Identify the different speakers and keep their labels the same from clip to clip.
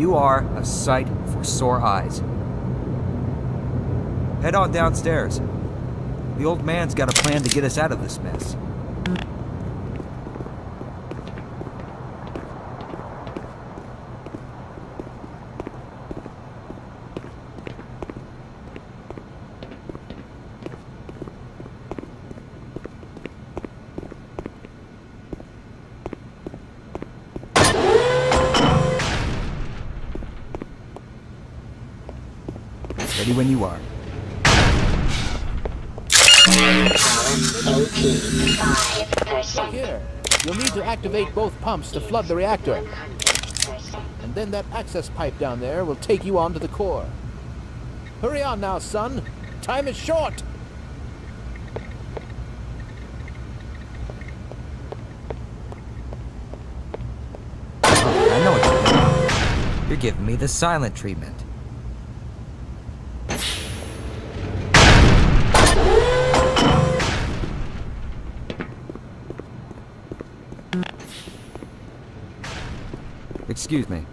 Speaker 1: You are a sight for sore eyes. Head on downstairs. The old man's got a plan to get us out of this mess. Ready when you are.
Speaker 2: Look here. You'll need to activate both pumps to flood the reactor. And then that access pipe down there will take you onto the core. Hurry on now, son. Time is short.
Speaker 1: Oh, I know what you're doing. You're giving me the silent treatment. Excuse me.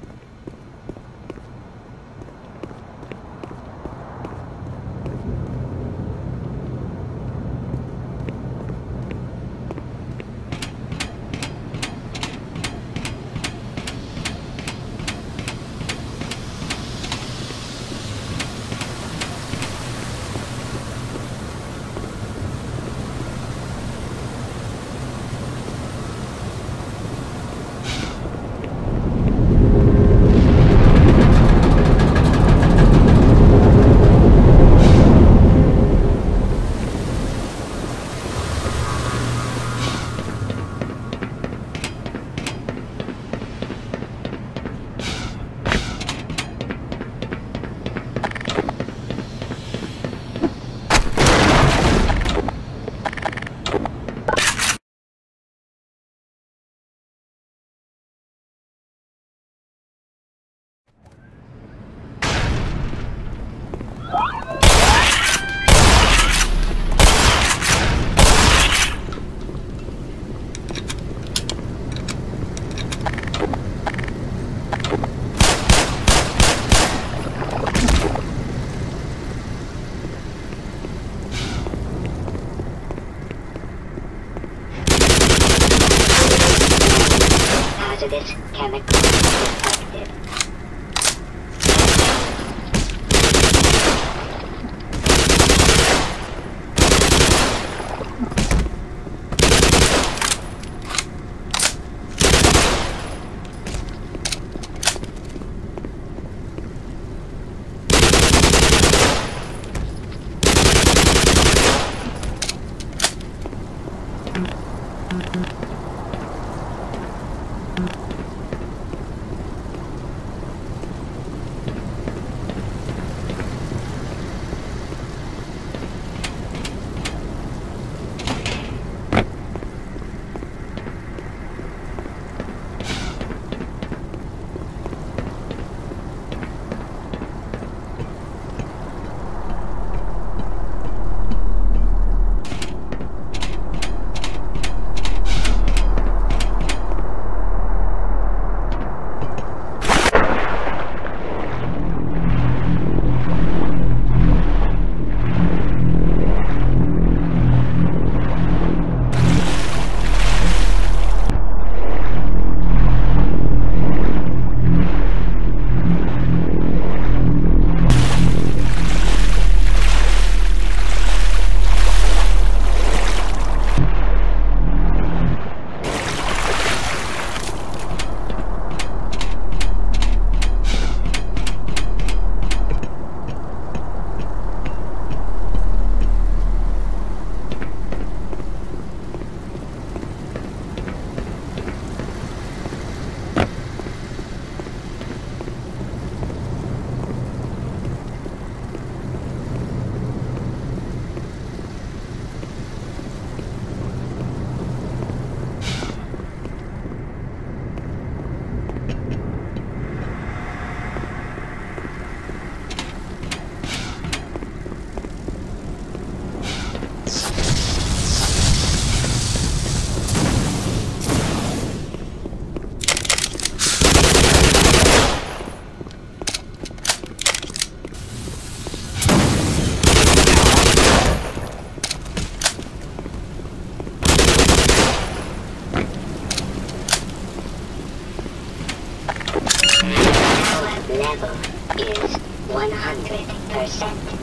Speaker 3: 100%.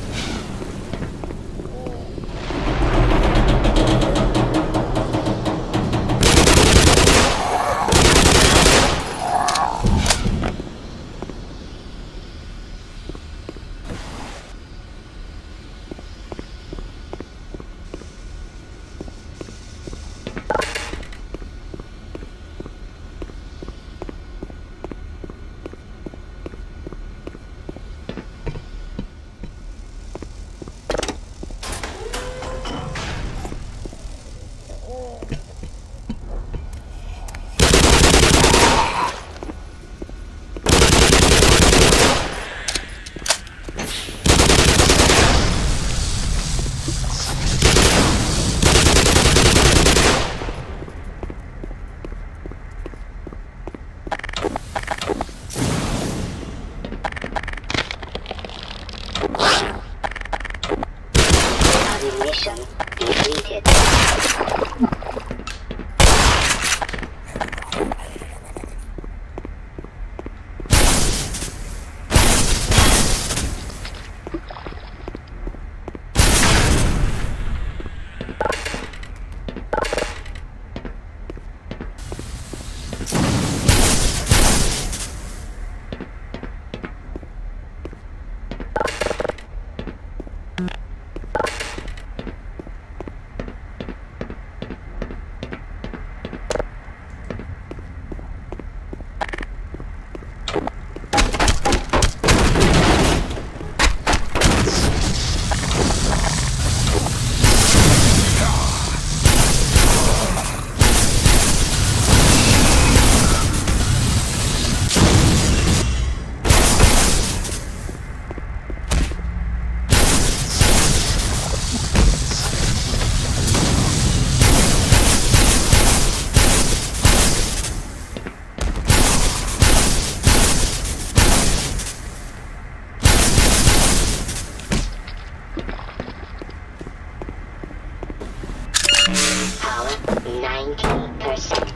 Speaker 3: Mission completed. Power 90%.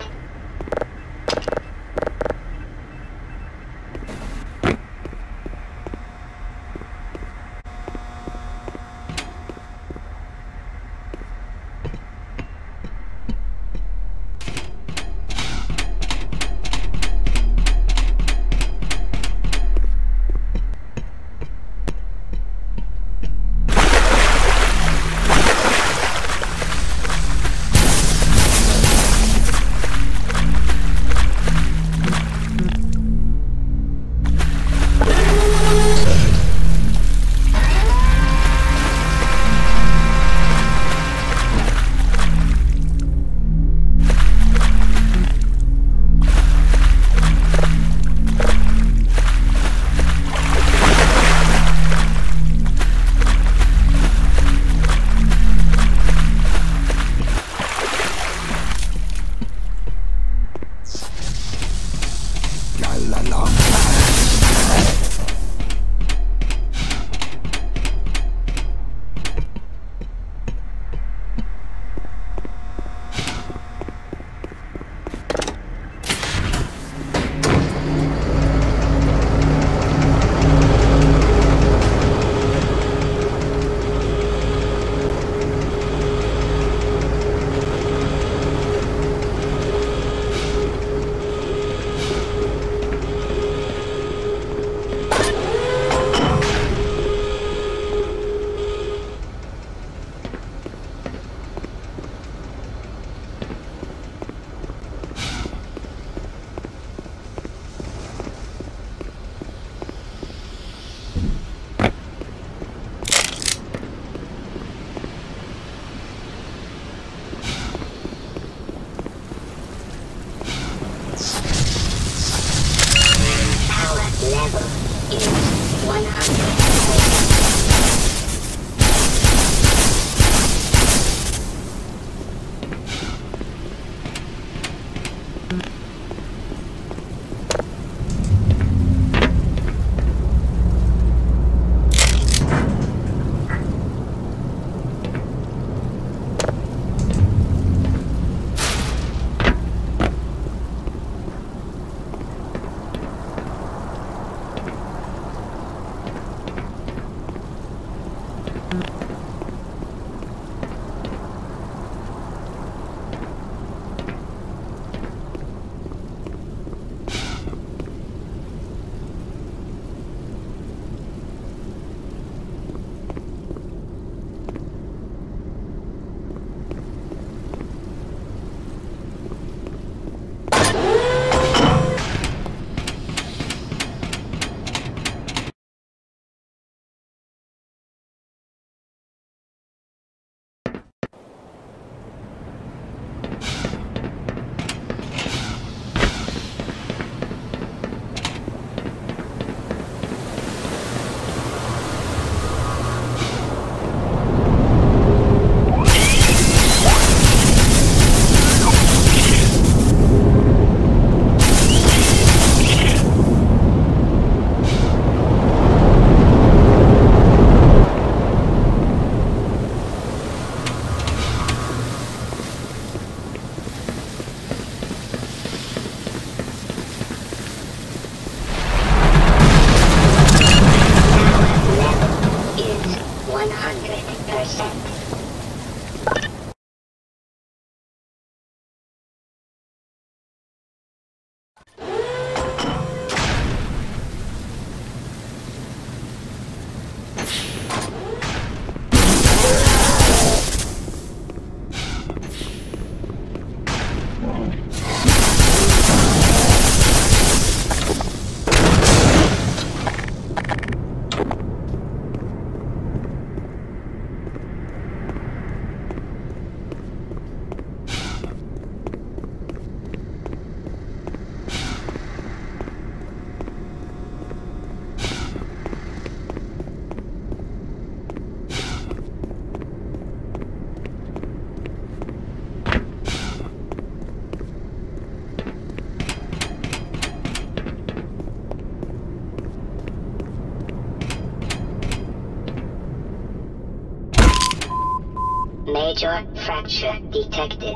Speaker 3: Major fracture detected.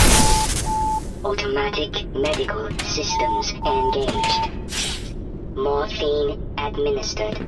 Speaker 3: Automatic medical systems engaged. Morphine administered.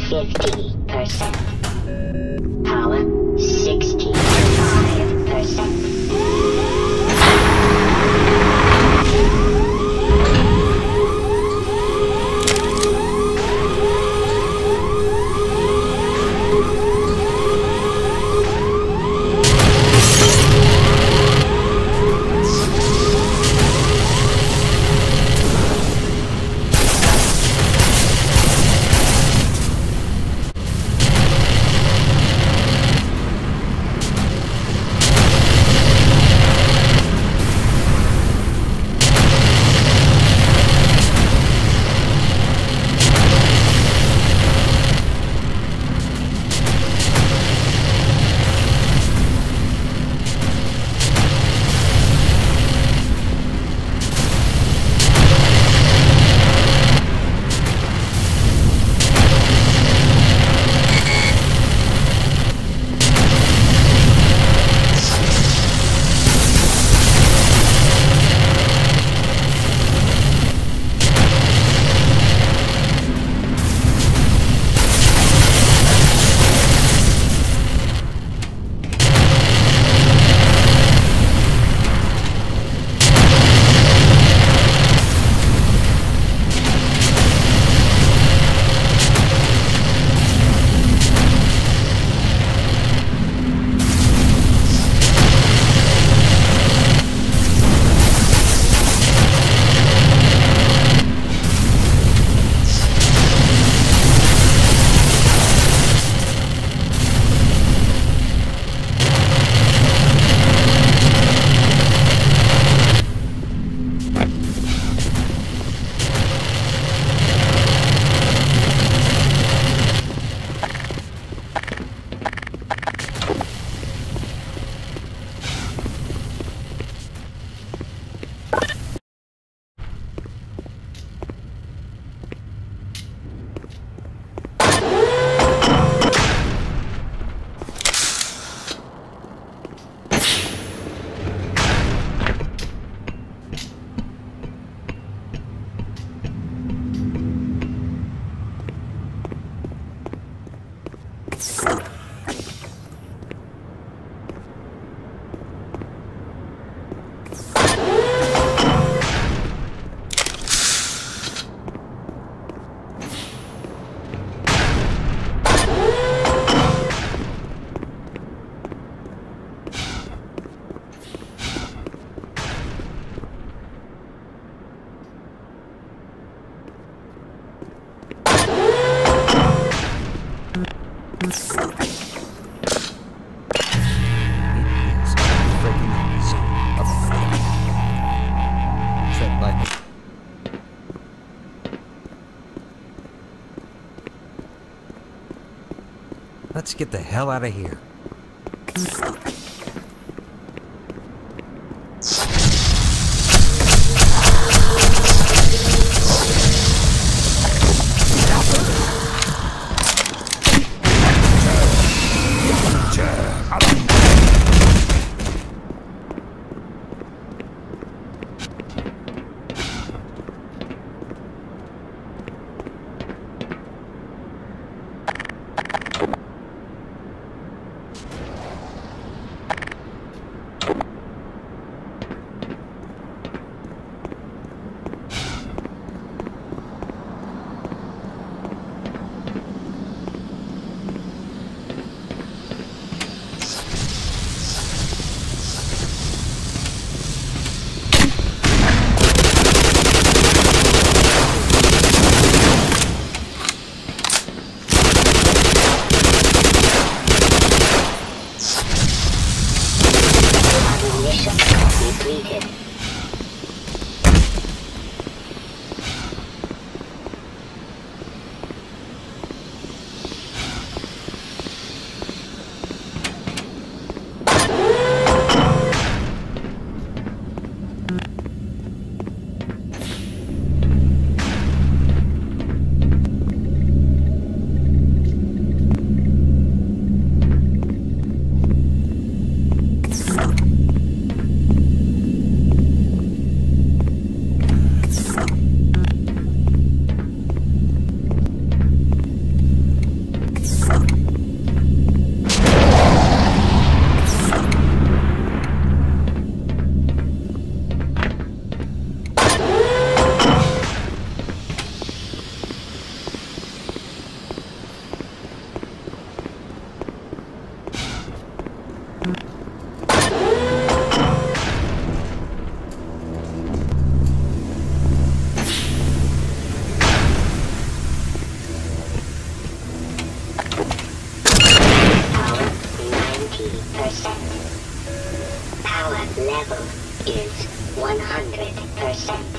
Speaker 3: 50%. Power 65%.
Speaker 1: Let's get the hell out of here.
Speaker 3: Level is 100%.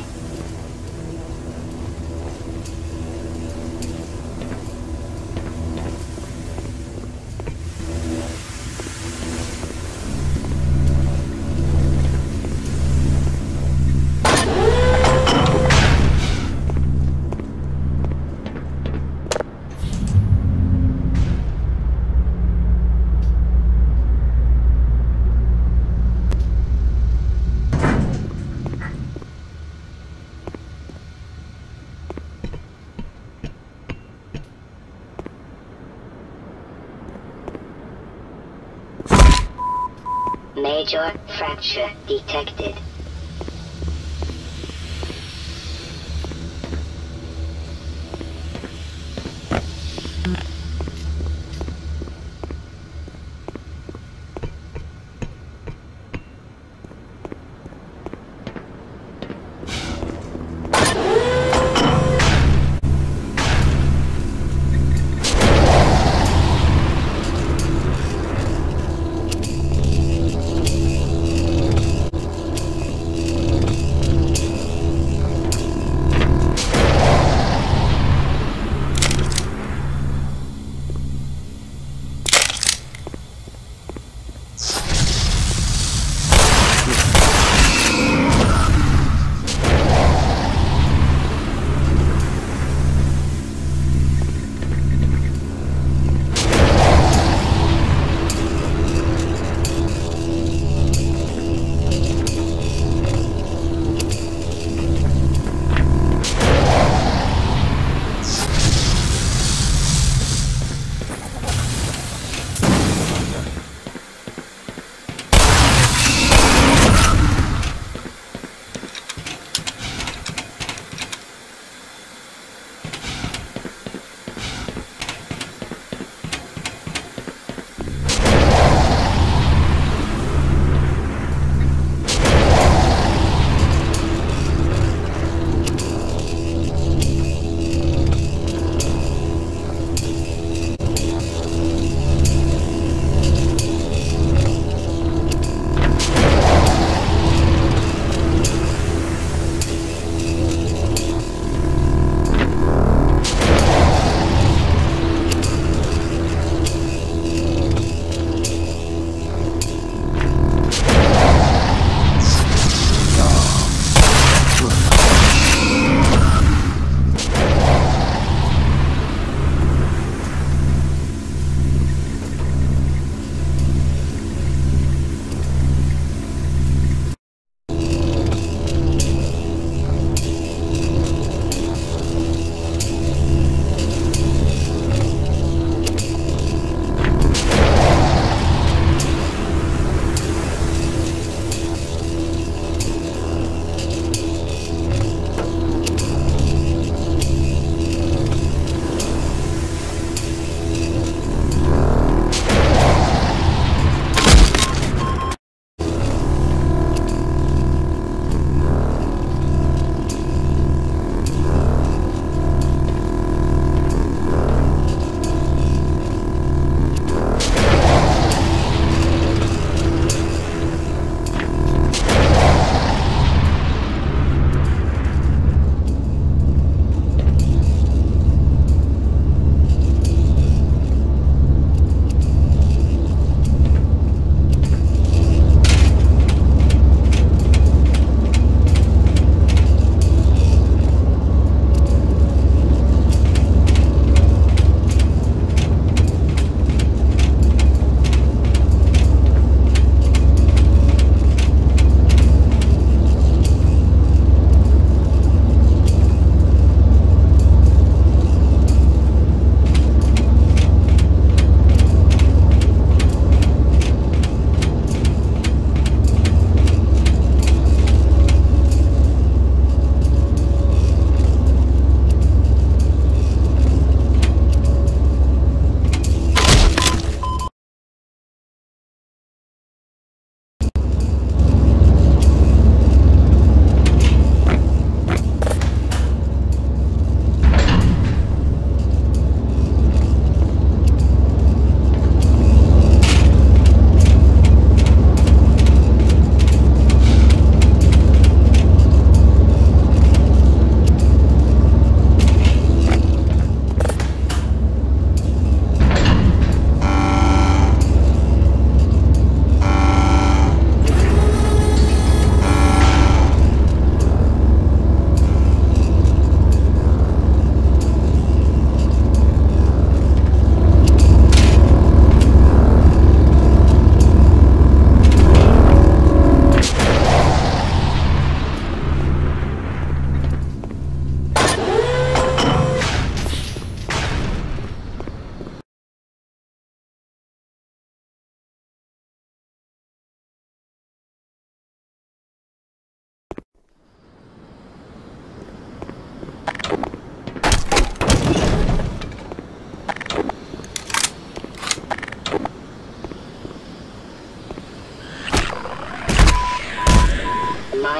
Speaker 3: Major fracture detected.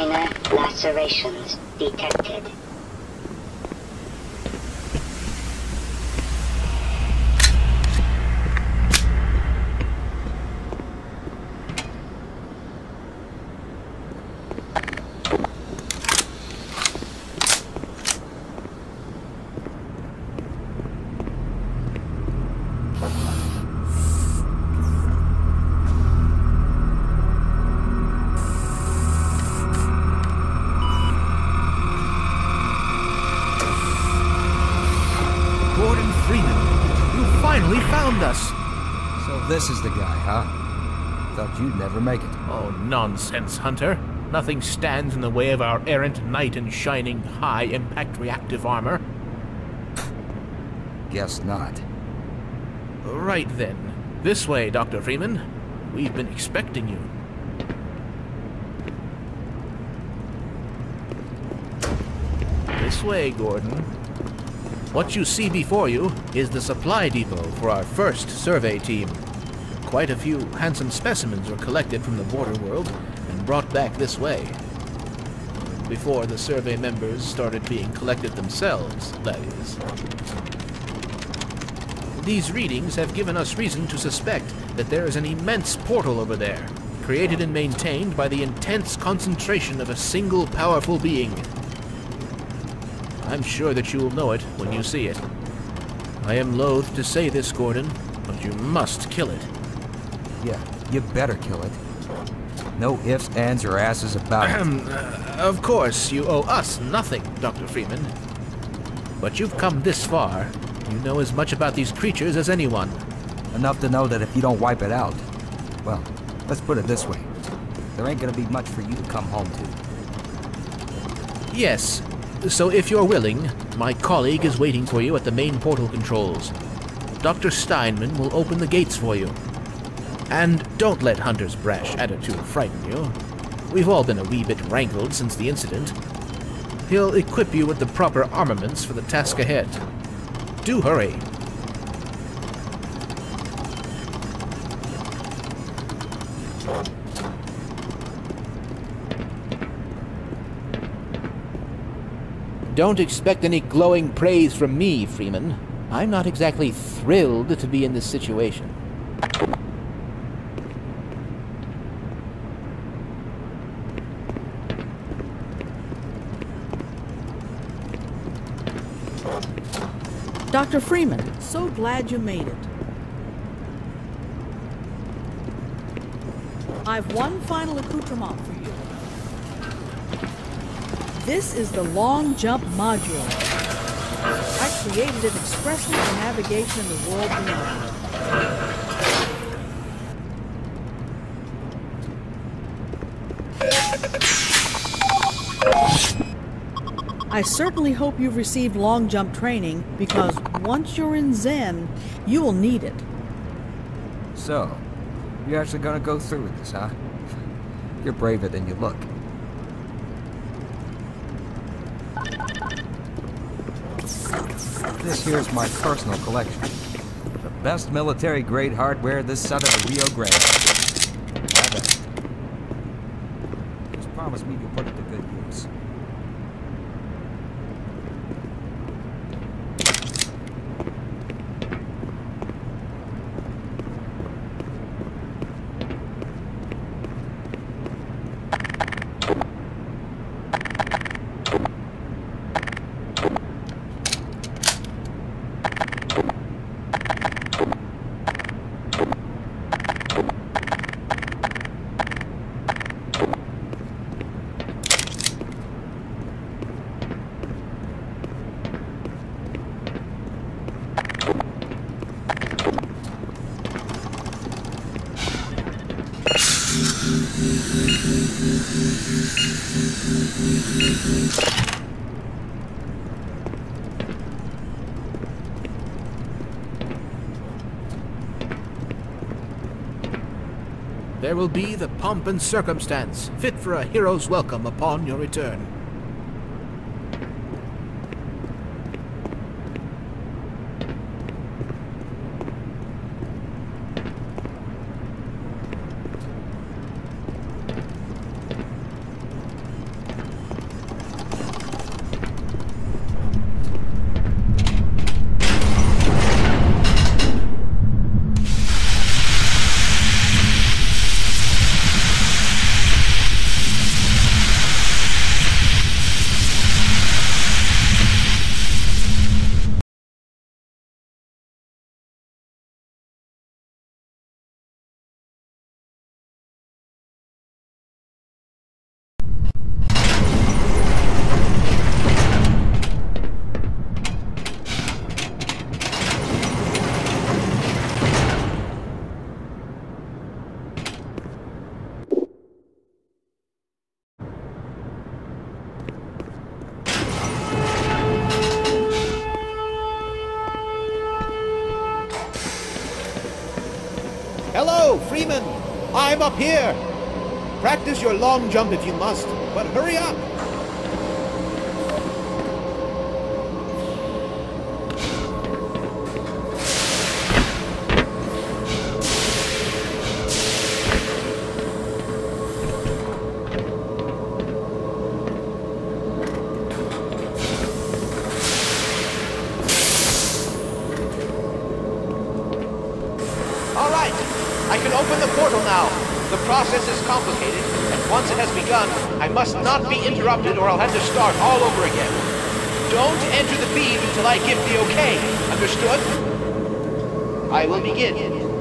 Speaker 3: Minor lacerations detected.
Speaker 2: Gordon Freeman, you finally found us!
Speaker 1: So this is the guy, huh? Thought you'd never make it.
Speaker 2: Oh, nonsense, Hunter. Nothing stands in the way of our errant knight in shining high-impact reactive armor.
Speaker 1: Guess not.
Speaker 2: Right then. This way, Dr. Freeman. We've been expecting you. This way, Gordon. What you see before you is the supply depot for our first survey team. Quite a few handsome specimens were collected from the border world and brought back this way. Before the survey members started being collected themselves, that is. These readings have given us reason to suspect that there is an immense portal over there, created and maintained by the intense concentration of a single powerful being. I'm sure that you will know it when you see it. I am loath to say this, Gordon, but you must kill it.
Speaker 1: Yeah, you better kill it. No ifs, ands, or asses about it.
Speaker 2: Of course, you owe us nothing, Dr. Freeman. But you've come this far. You know as much about these creatures as anyone.
Speaker 1: Enough to know that if you don't wipe it out, well, let's put it this way. There ain't gonna be much for you to come home to.
Speaker 2: Yes. So if you're willing, my colleague is waiting for you at the main portal controls. Dr. Steinman will open the gates for you. And don't let Hunter's brash attitude frighten you. We've all been a wee bit rankled since the incident. He'll equip you with the proper armaments for the task ahead. Do hurry. Don't expect any glowing praise from me, Freeman. I'm not exactly thrilled to be in this situation.
Speaker 4: Dr. Freeman, so glad you made it. I've one final accoutrement for you. This is the long jump module. I created it expressly for navigation in the world beyond. I certainly hope you've received long jump training, because once you're in Zen, you will need it.
Speaker 1: So, you're actually gonna go through with this, huh? You're braver than you look. This here's my personal collection. The best military-grade hardware this side of the Rio Grande. Have it. Just promise me you'll put it to good use.
Speaker 2: There will be the pomp and circumstance, fit for a hero's welcome upon your return. Hello, Freeman! I'm up here! Practice your long jump if you must, but hurry up!
Speaker 5: All right, I can open the portal now. The process is complicated, and once it has begun, I must not be interrupted or I'll have to start all over again. Don't enter the beam until I give the okay. Understood? I will begin.